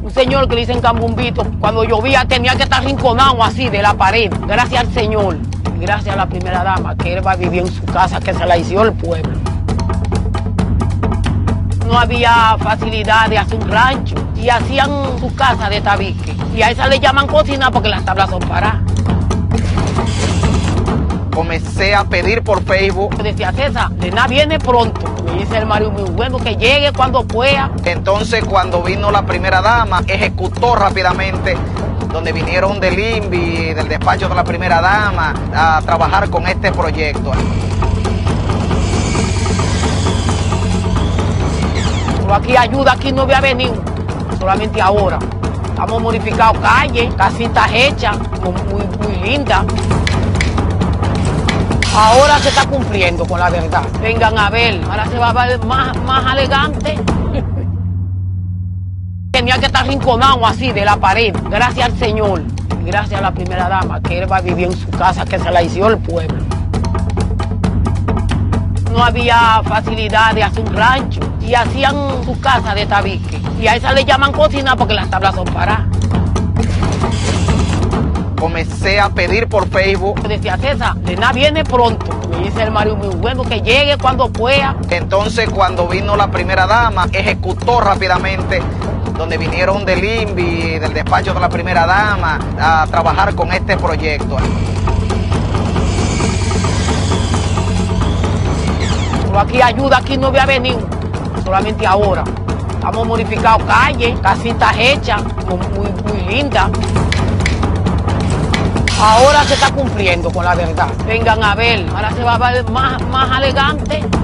Un señor que le dicen Cambumbito, cuando llovía tenía que estar rinconado así de la pared. Gracias al Señor, y gracias a la primera dama, que él va a vivir en su casa, que se la hizo el pueblo. No había facilidad de hacer un rancho y hacían su casa de tabique. Y a esa le llaman cocina porque las tablas son paradas. Comencé a pedir por Facebook. Decía César, de nada viene pronto. Me dice el Mario muy bueno, que llegue cuando pueda. Entonces, cuando vino la primera dama, ejecutó rápidamente, donde vinieron del INVI, del despacho de la primera dama, a trabajar con este proyecto. Pero aquí ayuda, aquí no voy a venir, solamente ahora. Estamos modificados calles, casitas hechas, muy lindas. Ahora se está cumpliendo con la verdad. Vengan a ver, ahora se va a ver más elegante. Tenía que estar rinconado así de la pared. Gracias al Señor, y gracias a la primera dama, que él va a vivir en su casa, que se la hizo el pueblo. No había facilidad de hacer un rancho y hacían su casa de tabique. Y a esa le llaman cocina porque las tablas son paradas. Comencé a pedir por Facebook. Decía César, de nada viene pronto. Me dice el Mario muy bueno, que llegue cuando pueda. Entonces, cuando vino la primera dama, ejecutó rápidamente, donde vinieron del INVI, del despacho de la primera dama, a trabajar con este proyecto. Pero aquí ayuda, aquí no voy a venir, solamente ahora. Estamos modificados calles, casitas hechas, muy lindas. Ahora se está cumpliendo con la verdad. Vengan a ver, ahora se va a ver más elegante.